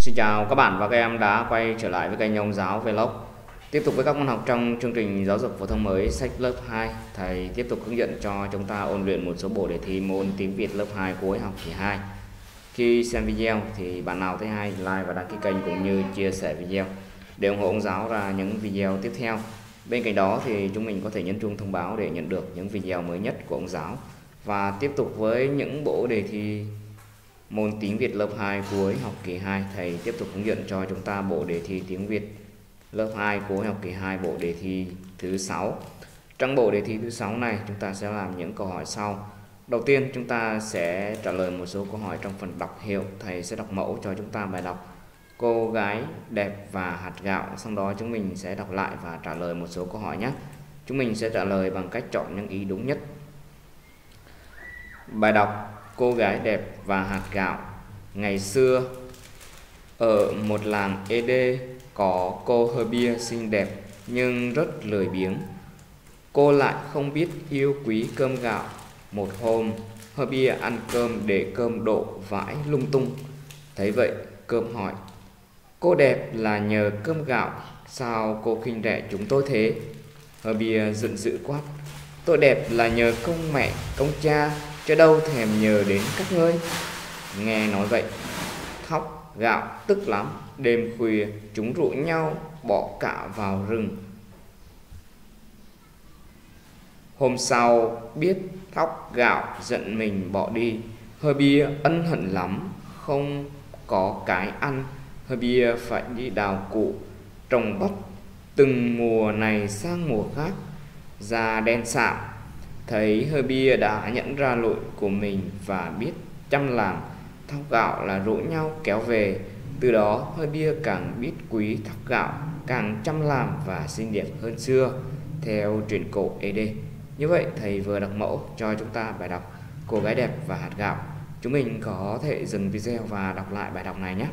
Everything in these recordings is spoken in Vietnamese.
Xin chào các bạn và các em đã quay trở lại với kênh Ông Giáo Vlog. Tiếp tục với các môn học trong chương trình giáo dục phổ thông mới sách lớp 2, thầy tiếp tục hướng dẫn cho chúng ta ôn luyện một số bộ đề thi môn tiếng Việt lớp 2 cuối học kỳ 2. Khi xem video thì bạn nào thấy hay like và đăng ký kênh cũng như chia sẻ video để ủng hộ ông giáo ra những video tiếp theo. Bên cạnh đó thì chúng mình có thể nhấn chuông thông báo để nhận được những video mới nhất của ông giáo. Và tiếp tục với những bộ đề thi môn tiếng Việt lớp 2 cuối học kỳ 2, thầy tiếp tục hướng dẫn cho chúng ta bộ đề thi tiếng Việt lớp 2 cuối học kỳ 2, bộ đề thi thứ 6. Trong bộ đề thi thứ 6 này chúng ta sẽ làm những câu hỏi sau. Đầu tiên chúng ta sẽ trả lời một số câu hỏi trong phần đọc hiểu. Thầy sẽ đọc mẫu cho chúng ta bài đọc Cô gái đẹp và hạt gạo. Sau đó chúng mình sẽ đọc lại và trả lời một số câu hỏi nhé. Chúng mình sẽ trả lời bằng cách chọn những ý đúng nhất. Bài đọc Cô gái đẹp và hạt gạo. Ngày xưa ở một làng Ede có cô Herbie xinh đẹp nhưng rất lười biếng. Cô lại không biết yêu quý cơm gạo. Một hôm Herbie ăn cơm để cơm đổ vãi lung tung. Thấy vậy cơm hỏi: Cô đẹp là nhờ cơm gạo, sao cô khinh rẻ chúng tôi thế? Herbie giận dữ quát: Tôi đẹp là nhờ công mẹ công cha, chứ đâu thèm nhờ đến các ngươi. Nghe nói vậy Thóc Gạo tức lắm. Đêm khuya chúng rủ nhau bỏ cả vào rừng. Hôm sau biết Thóc Gạo giận mình bỏ đi, Herbie ân hận lắm. Không có cái ăn, Herbie phải đi đào củ trồng bắp. Từng mùa này sang mùa khác, da đen sạm. Thấy Herbie đã nhận ra lỗi của mình và biết chăm làm, Thóc Gạo là rủ nhau kéo về. Từ đó Herbie càng biết quý Thóc Gạo, càng chăm làm và xinh đẹp hơn xưa, theo truyện cổ Ede. Như vậy thầy vừa đọc mẫu cho chúng ta bài đọc Cô gái đẹp và hạt gạo. Chúng mình có thể dừng video và đọc lại bài đọc này nhé.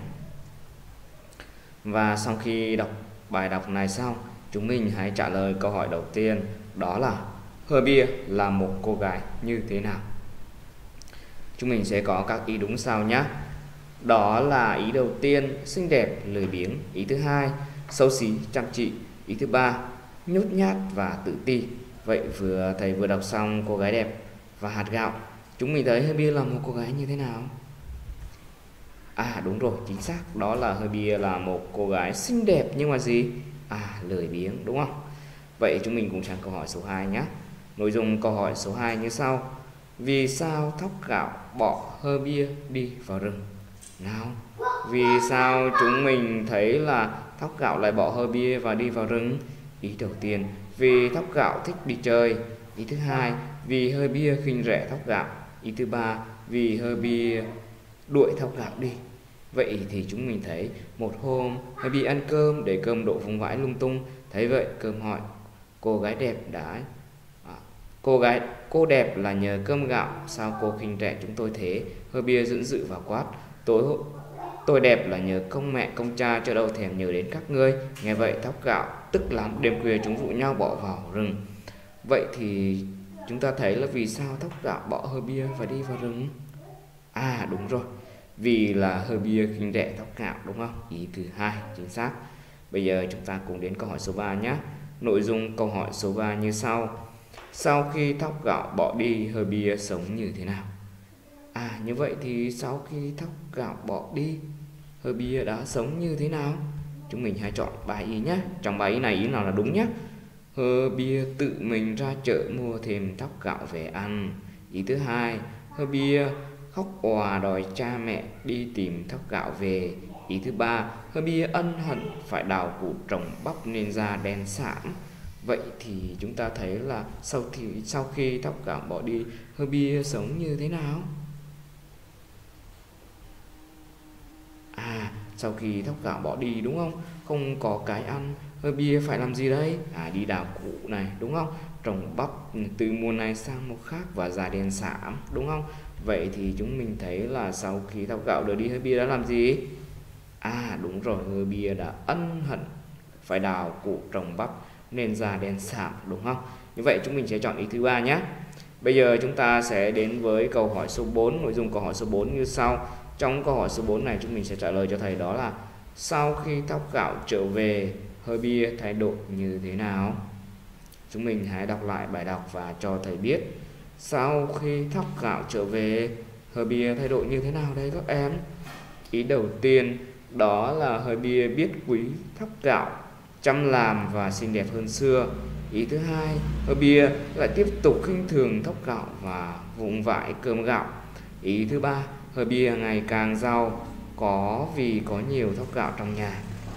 Và sau khi đọc bài đọc này xong, chúng mình hãy trả lời câu hỏi đầu tiên, đó là Herbie là một cô gái như thế nào? Chúng mình sẽ có các ý đúng sau nhé. Đó là ý đầu tiên, xinh đẹp, lười biếng. Ý thứ hai, xấu xí, chăm chỉ. Ý thứ ba, nhút nhát và tự ti. Vậy thầy vừa đọc xong cô gái đẹp và hạt gạo, chúng mình thấy Herbie là một cô gái như thế nào? Đúng rồi, chính xác. Đó là Herbie là một cô gái xinh đẹp nhưng mà gì? Lười biếng, đúng không? Vậy chúng mình cùng sang câu hỏi số 2 nhé. Nội dung câu hỏi số 2 như sau: Vì sao Thóc Gạo bỏ Herbie đi vào rừng? Nào, vì sao chúng mình thấy là Thóc Gạo lại bỏ Herbie và đi vào rừng? Ý đầu tiên, vì Thóc Gạo thích đi chơi. Ý thứ hai, vì Herbie khinh rẻ Thóc Gạo. Ý thứ ba, vì Herbie đuổi Thóc Gạo đi. Vậy thì chúng mình thấy một hôm Herbie ăn cơm để cơm đổ vung vãi lung tung. Thấy vậy cơm hỏi: Cô đẹp là nhờ cơm gạo, sao cô khinh rẻ chúng tôi thế? Herbie giận dữ và quát: Tôi đẹp là nhờ công mẹ công cha, chứ đâu thèm nhờ đến các ngươi. Nghe vậy Thóc Gạo tức lắm. Đêm khuya chúng rủ nhau bỏ vào rừng. Vậy thì chúng ta thấy là vì sao Thóc Gạo bỏ Herbie và đi vào rừng? Đúng rồi, vì là Herbie khinh rẻ Thóc Gạo, đúng không? Ý thứ hai chính xác. Bây giờ chúng ta cùng đến câu hỏi số 3 nhé. Nội dung câu hỏi số 3 như sau: Sau khi Thóc Gạo bỏ đi, Herbie sống như thế nào? Như vậy thì sau khi Thóc Gạo bỏ đi, Herbie đã sống như thế nào? Chúng mình hãy chọn 3 ý nhé. Trong 3 ý này ý nào là đúng nhé? Herbie tự mình ra chợ mua thêm Thóc Gạo về ăn. Ý thứ hai, Herbie khóc òa đòi cha mẹ đi tìm Thóc Gạo về. Ý thứ ba, Herbie ân hận phải đào củ trồng bắp nên da đen sạm. Vậy thì chúng ta thấy là sau khi Thóc Gạo bỏ đi, Herbie sống như thế nào? Sau khi Thóc Gạo bỏ đi, đúng không? Không có cái ăn, Herbie phải làm gì đây? Đi đào củ này, đúng không? Trồng bắp từ mùa này sang mùa khác và da đen sạm, đúng không? Vậy thì chúng mình thấy là sau khi Thóc Gạo đưa đi, Herbie đã làm gì? Đúng rồi, Herbie đã ân hận phải đào củ trồng bắp nên da đen sạm, đúng không? Như vậy chúng mình sẽ chọn ý thứ ba nhé. Bây giờ chúng ta sẽ đến với câu hỏi số 4. Nội dung câu hỏi số 4 như sau: Trong câu hỏi số 4 này chúng mình sẽ trả lời cho thầy đó là sau khi Thóc Gạo trở về, Herbie thái độ như thế nào? Chúng mình hãy đọc lại bài đọc và cho thầy biết. Sau khi Thóc Gạo trở về, Herbie thái độ như thế nào đây các em? Ý đầu tiên đó là Herbie biết quý Thóc Gạo, chăm làm và xinh đẹp hơn xưa. Ý thứ hai, Herbie lại tiếp tục khinh thường Thóc Gạo và vụng vãi cơm gạo. Ý thứ ba, Herbie ngày càng giàu có vì có nhiều Thóc Gạo trong nhà.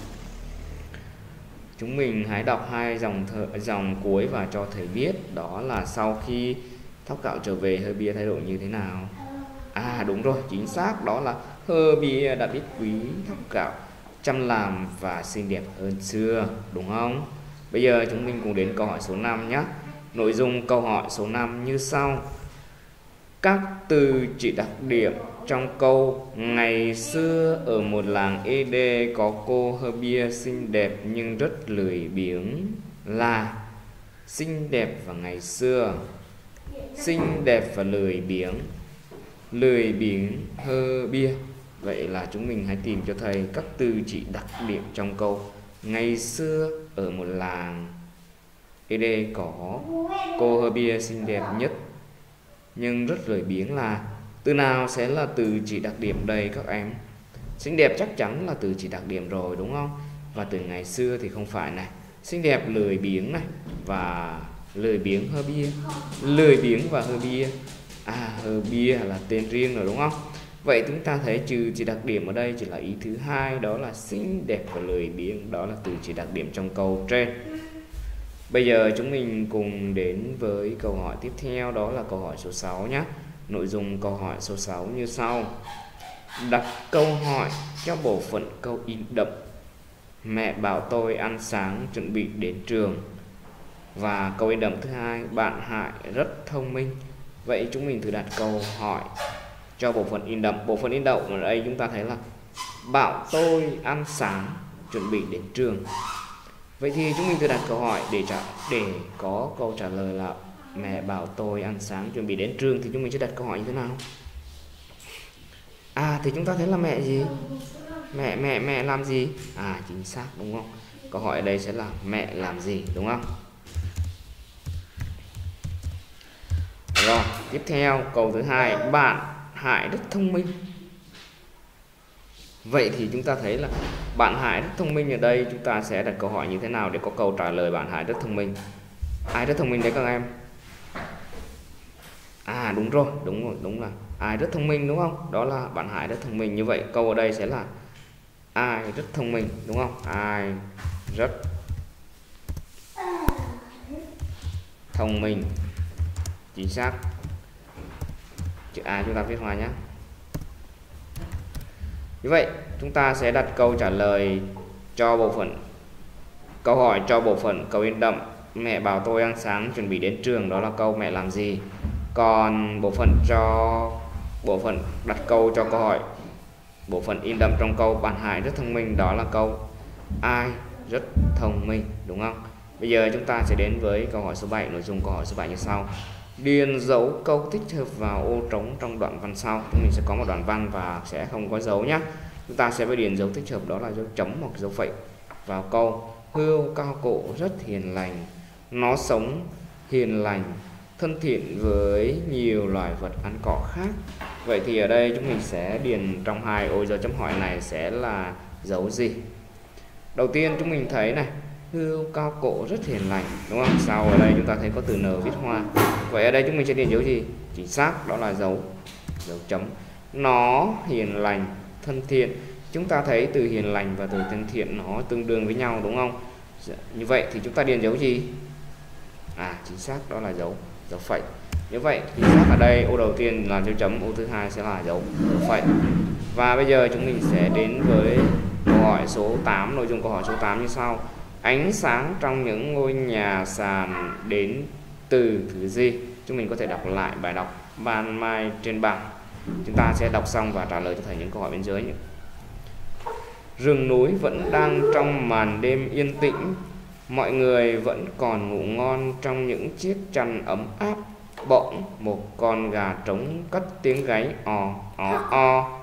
Chúng mình hãy đọc hai dòng cuối và cho thầy biết đó là sau khi Thóc Gạo trở về, Herbie thái độ như thế nào? À đúng rồi, chính xác, đó là Herbie đã biết quý Thóc Gạo, chăm làm và xinh đẹp hơn xưa, đúng không? Bây giờ chúng mình cùng đến câu hỏi số 5 nhé. Nội dung câu hỏi số 5 như sau. Các từ chỉ đặc điểm trong câu ngày xưa ở một làng ED có cô Herbie xinh đẹp nhưng rất lười biếng là xinh đẹp và ngày xưa, xinh đẹp và lười biếng Herbie. Vậy là chúng mình hãy tìm cho thầy các từ chỉ đặc điểm trong câu ngày xưa ở một làng ED có cô Herbie xinh đẹp nhất nhưng rất lười biếng là từ nào sẽ là từ chỉ đặc điểm đây các em? Xinh đẹp chắc chắn là từ chỉ đặc điểm rồi đúng không? Và từ ngày xưa thì không phải này. Xinh đẹp, lười biếng này và lười biếng Herbie. Lười biếng và Herbie. À, Herbie là tên riêng rồi đúng không? Vậy chúng ta thấy trừ chỉ đặc điểm ở đây chỉ là ý thứ hai, đó là xinh đẹp và lười biếng, đó là từ chỉ đặc điểm trong câu trên. Bây giờ chúng mình cùng đến với câu hỏi tiếp theo, đó là câu hỏi số 6 nhé. Nội dung câu hỏi số 6 như sau. Đặt câu hỏi cho bộ phận câu in đậm. Mẹ bảo tôi ăn sáng chuẩn bị đến trường. Và câu in đậm thứ hai, bạn Hải rất thông minh. Vậy chúng mình thử đặt câu hỏi cho bộ phận in đậm. Bộ phận in đậm ở đây chúng ta thấy là bảo tôi ăn sáng chuẩn bị đến trường. Vậy thì chúng mình thử đặt câu hỏi để có câu trả lời là mẹ bảo tôi ăn sáng chuẩn bị đến trường, thì chúng mình sẽ đặt câu hỏi như thế nào? À thì chúng ta thấy là mẹ gì? Mẹ làm gì? À chính xác đúng không? Câu hỏi ở đây sẽ là mẹ làm gì đúng không? Rồi, tiếp theo câu thứ hai, bạn Hải rất thông minh. Vậy thì chúng ta thấy là bạn Hải rất thông minh ở đây, chúng ta sẽ đặt câu hỏi như thế nào để có câu trả lời bạn Hải rất thông minh? Ai rất thông minh đấy các em? À đúng rồi, đúng là ai rất thông minh đúng không? Đó là bạn Hải rất thông minh. Như vậy câu ở đây sẽ là ai rất thông minh đúng không? Ai rất thông minh. Chính xác. Chữ A chúng ta viết hoa nhé. Như vậy chúng ta sẽ đặt câu trả lời cho bộ phận câu hỏi cho bộ phận câu in đậm. Mẹ bảo tôi ăn sáng chuẩn bị đến trường, đó là câu mẹ làm gì. Còn bộ phận đặt câu cho câu hỏi bộ phận in đậm trong câu bạn Hải rất thông minh, đó là câu ai rất thông minh đúng không? Bây giờ chúng ta sẽ đến với câu hỏi số 7. Nội dung câu hỏi số 7 như sau. Điền dấu câu thích hợp vào ô trống trong đoạn văn sau. Chúng mình sẽ có một đoạn văn và sẽ không có dấu nhé. Chúng ta sẽ phải điền dấu thích hợp, đó là dấu chấm hoặc dấu phẩy vào câu hươu cao cổ rất hiền lành. Nó sống hiền lành, thân thiện với nhiều loài vật ăn cỏ khác. Vậy thì ở đây chúng mình sẽ điền trong hai ô dấu chấm hỏi này sẽ là dấu gì? Đầu tiên chúng mình thấy này, hươu cao cổ rất hiền lành đúng không? Sau ở đây chúng ta thấy có từ N viết hoa. Vậy ở đây chúng mình sẽ điền dấu gì? Chính xác, đó là dấu chấm. Nó hiền lành, thân thiện. Chúng ta thấy từ hiền lành và từ thân thiện nó tương đương với nhau đúng không? Như vậy thì chúng ta điền dấu gì? À chính xác, đó là dấu phẩy. Như vậy chính xác ở đây ô đầu tiên là dấu chấm, ô thứ hai sẽ là dấu phẩy. Và bây giờ chúng mình sẽ đến với câu hỏi số 8. Nội dung câu hỏi số 8 như sau. Ánh sáng trong những ngôi nhà sàn đến từ thứ gì? Chúng mình có thể đọc lại bài đọc ban mai trên bảng. Chúng ta sẽ đọc xong và trả lời cho thầy những câu hỏi bên dưới. Rừng núi vẫn đang trong màn đêm yên tĩnh. Mọi người vẫn còn ngủ ngon trong những chiếc chăn ấm áp. Bỗng một con gà trống cất tiếng gáy o o o.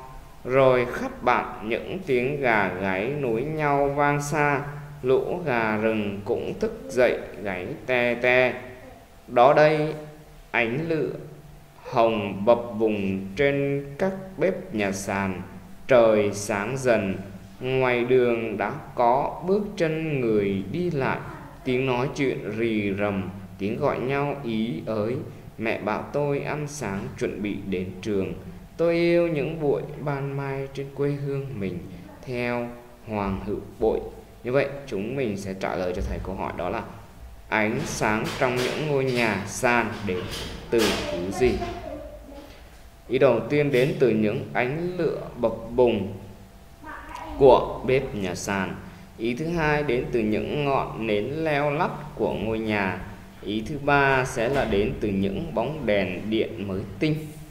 Rồi khắp bạn những tiếng gà gáy nối nhau vang xa, lũ gà rừng cũng thức dậy gáy te te. Đó đây ánh lửa hồng bập bùng trên các bếp nhà sàn. Trời sáng dần, ngoài đường đã có bước chân người đi lại, tiếng nói chuyện rì rầm, tiếng gọi nhau ý ới. Mẹ bảo tôi ăn sáng chuẩn bị đến trường. Tôi yêu những buổi ban mai trên quê hương mình. Theo Hoàng Hữu Bội. Như vậy chúng mình sẽ trả lời cho thầy câu hỏi đó là ánh sáng trong những ngôi nhà sàn đến từ thứ gì? Ý đầu tiên đến từ những ánh lửa bập bùng của bếp nhà sàn. Ý thứ hai đến từ những ngọn nến leo lắt của ngôi nhà. Ý thứ ba sẽ là đến từ những bóng đèn điện mới tinh.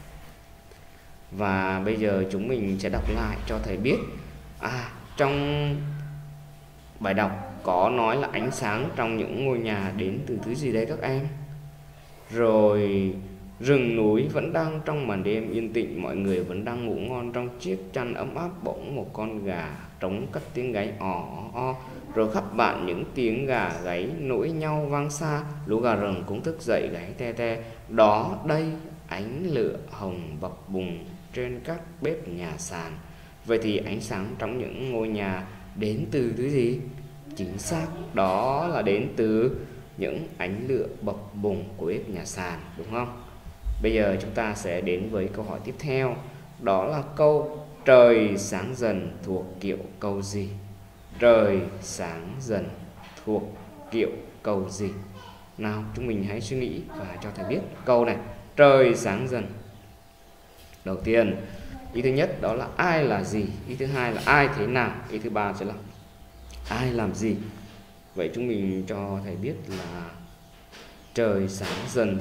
Và bây giờ chúng mình sẽ đọc lại cho thầy biết. Trong bài đọc có nói là ánh sáng trong những ngôi nhà đến từ thứ gì đấy các em? Rồi rừng núi vẫn đang trong màn đêm yên tĩnh, mọi người vẫn đang ngủ ngon trong chiếc chăn ấm áp. Bỗng một con gà trống cất tiếng gáy ò o. Rồi khắp bạn những tiếng gà gáy nối nhau vang xa, lũ gà rừng cũng thức dậy gáy te te. Đó đây ánh lửa hồng bập bùng trên các bếp nhà sàn. Vậy thì ánh sáng trong những ngôi nhà đến từ thứ gì? Chính xác, đó là đến từ những ánh lửa bập bùng của bếp nhà sàn, đúng không? Bây giờ chúng ta sẽ đến với câu hỏi tiếp theo. Đó là câu trời sáng dần thuộc kiểu câu gì? Trời sáng dần thuộc kiểu câu gì? Nào chúng mình hãy suy nghĩ và cho thầy biết câu này. Trời sáng dần. Đầu tiên, ý thứ nhất đó là ai là gì. Ý thứ hai là ai thế nào. Ý thứ ba sẽ là ai làm gì. Vậy chúng mình cho thầy biết là trời sáng dần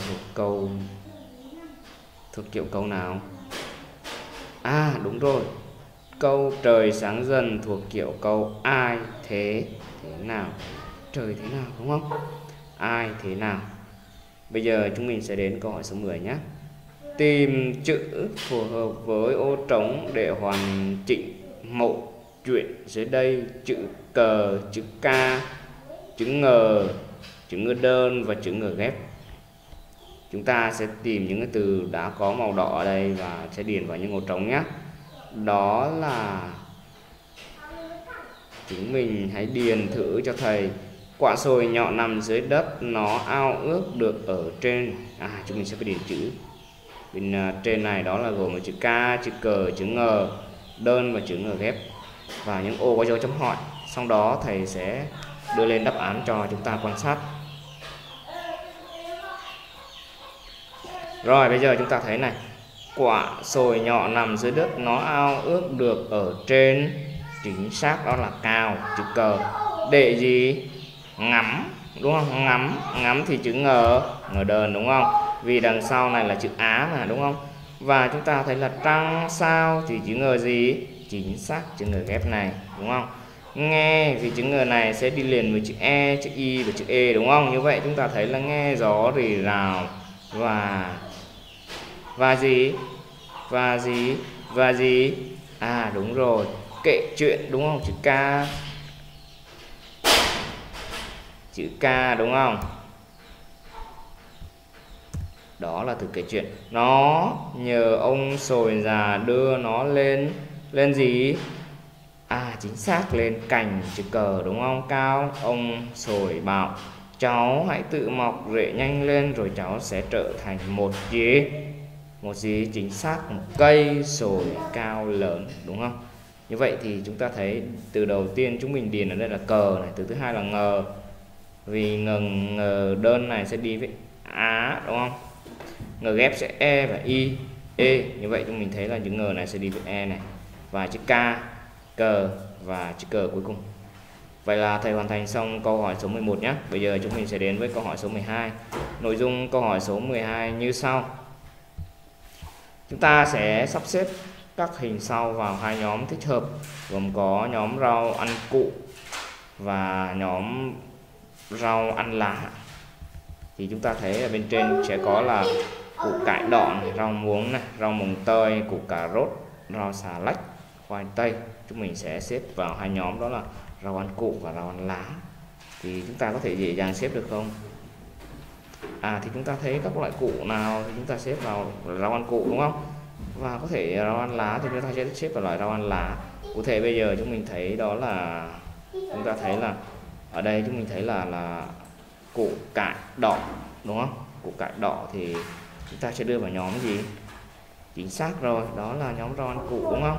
thuộc kiểu câu nào? Đúng rồi, câu trời sáng dần thuộc kiểu câu ai thế nào. Trời thế nào, đúng không? Ai thế nào. Bây giờ chúng mình sẽ đến câu hỏi số 10 nhé. Tìm chữ phù hợp với ô trống để hoàn chỉnh mẫu chuyện dưới đây. Chữ cờ, chữ ca, chữ ngờ, chữ ngữ đơn và chữ ngữ ghép. Chúng ta sẽ tìm những cái từ đã có màu đỏ ở đây và sẽ điền vào những ô trống nhé. Đó là chúng mình hãy điền thử cho thầy. Quả sồi nhỏ nằm dưới đất, nó ao ước được ở trên. Chúng mình sẽ phải điền chữ bên trên này, đó là gồm chữ ca, chữ cờ, chữ ngờ, đơn và chữ ngờ ghép và những ô có dấu chấm hỏi. Sau đó thầy sẽ đưa lên đáp án cho chúng ta quan sát. Rồi bây giờ chúng ta thấy này, quả sồi nhỏ nằm dưới đất, nó ao ước được ở trên. Chính xác, đó là cao, chữ cờ. Để gì? Ngắm, đúng không? Ngắm thì chữ ngờ đơn, đúng không? Vì đằng sau này là chữ á mà, đúng không? Và chúng ta thấy là trăng sao thì chữ ngờ gì? Chính xác, chữ ngờ ghép này, đúng không? Nghe vì chữ ngờ này sẽ đi liền với chữ e, chữ y và chữ e, đúng không? Như vậy chúng ta thấy là nghe gió rì rào và gì? Đúng rồi, kể chuyện, đúng không? Chữ ca, đúng không? Đó là từ kể chuyện. Nó nhờ ông sồi già đưa nó lên gì? Chính xác, lên cành, chữ cờ, đúng không? Cao. Ông sồi bảo cháu hãy tự mọc rễ nhanh lên rồi cháu sẽ trở thành một gì? Chính xác, một cây sồi cao lớn, đúng không? Như vậy thì chúng ta thấy từ đầu tiên chúng mình điền ở đây là cờ này, từ thứ hai là ngờ. Vì ngờ đơn này sẽ đi với á, đúng không? Ngờ ghép sẽ e và y, như vậy chúng mình thấy là chữ ngờ này sẽ đi với e này, và chữ ca, cờ và chữ cờ cuối cùng. Vậy là thầy hoàn thành xong câu hỏi số 11 nhé. Bây giờ chúng mình sẽ đến với câu hỏi số 12. Nội dung câu hỏi số 12 như sau. Chúng ta sẽ sắp xếp các hình sau vào hai nhóm thích hợp, gồm có nhóm rau ăn củ và nhóm rau ăn lá. Thì chúng ta thấy ở bên trên sẽ có là củ cải đỏ này, rau muống này, rau mùng tơi, củ cà rốt, rau xà lách khoai tây. Chúng mình sẽ xếp vào hai nhóm đó là rau ăn củ và rau ăn lá. Thì chúng ta có thể dễ dàng xếp được không? Thì chúng ta thấy các loại củ nào thì chúng ta xếp vào rau ăn củ đúng không? Và có thể rau ăn lá thì chúng ta sẽ xếp vào loại rau ăn lá. Cụ thể bây giờ chúng mình thấy đó là chúng ta thấy là ở đây chúng mình thấy là củ cải đỏ đúng không? Củ cải đỏ thì chúng ta sẽ đưa vào nhóm gì? Chính xác rồi, đó là nhóm rau ăn củ đúng không?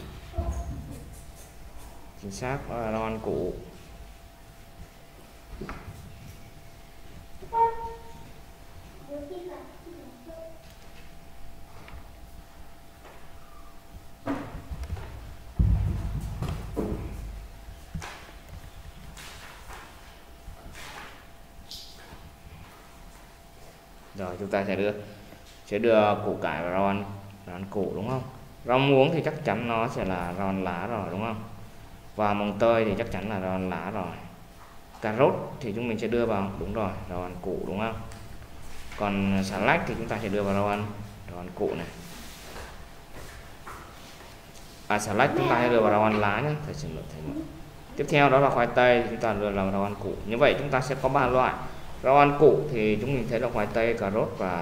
Chính xác, đó là rau ăn củ. Rồi chúng ta sẽ đưa củ cải và rau ăn củ đúng không? Rau muống thì chắc chắn nó sẽ là rau ăn lá rồi đúng không? Và mồng tơi thì chắc chắn là rau ăn lá rồi. Cà rốt thì chúng mình sẽ đưa vào, đúng rồi, rau ăn củ đúng không? Còn xà lách thì chúng ta sẽ đưa vào rau ăn củ này. Xà lách chúng ta sẽ đưa vào rau ăn lá nhé. Tiếp theo đó là khoai tây, chúng ta đưa vào rau ăn củ. Như vậy chúng ta sẽ có 3 loại. Rau ăn củ thì chúng mình thấy là khoai tây, cà rốt và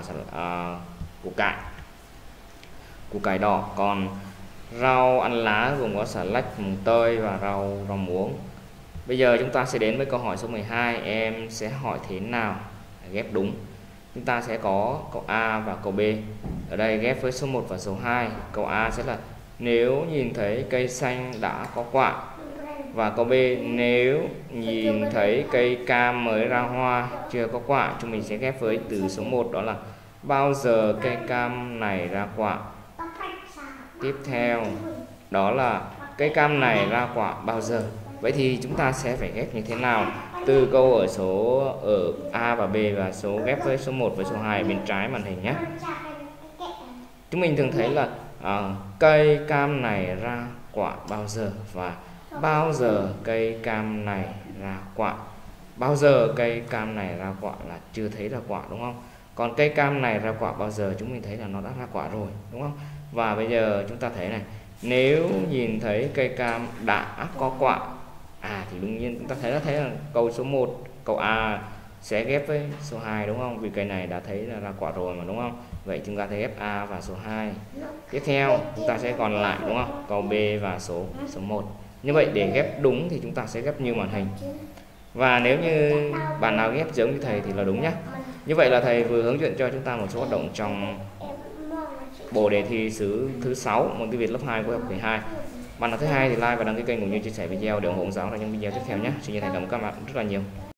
củ cải đỏ. Còn rau ăn lá gồm có xà lách, mùng tơi và rau muống. Bây giờ chúng ta sẽ đến với câu hỏi số 12. Em sẽ hỏi thế nào ghép đúng. Chúng ta sẽ có câu A và câu B. Ở đây ghép với số 1 và số 2. Câu A sẽ là nếu nhìn thấy cây xanh đã có quả. Và câu B, nếu nhìn thấy cây cam mới ra hoa chưa có quả. Chúng mình sẽ ghép với từ số 1 đó là bao giờ cây cam này ra quả. Tiếp theo đó là cây cam này ra quả bao giờ. Vậy thì chúng ta sẽ phải ghép như thế nào từ câu ở A và B và số ghép với số 1 với số 2 bên trái màn hình nhé. Chúng mình thường thấy là cây cam này ra quả bao giờ và bao giờ cây cam này ra quả. Bao giờ cây cam này ra quả là chưa thấy ra quả đúng không? Còn cây cam này ra quả bao giờ chúng mình thấy là nó đã ra quả rồi đúng không? Và bây giờ chúng ta thấy này, nếu nhìn thấy cây cam đã có quả thì đương nhiên chúng ta thấy là câu số 1, câu A sẽ ghép với số 2 đúng không? Vì cây này đã thấy là ra quả rồi mà đúng không? Vậy chúng ta thấy ghép A và số 2. Tiếp theo chúng ta sẽ còn lại đúng không? Câu B và số 1. Như vậy để ghép đúng thì chúng ta sẽ ghép như màn hình. Và nếu như bạn nào ghép giống như thầy thì là đúng nhé. Như vậy là thầy vừa hướng dẫn cho chúng ta một số hoạt động trong bộ đề thi thứ 6 môn tiếng Việt lớp 2 của học kỳ 2. Bạn nào thứ hai thì like và đăng ký kênh cũng như chia sẻ video để ủng hộ giáo ra những video tiếp theo nhé. Xin chào thầy, cảm ơn các bạn rất là nhiều.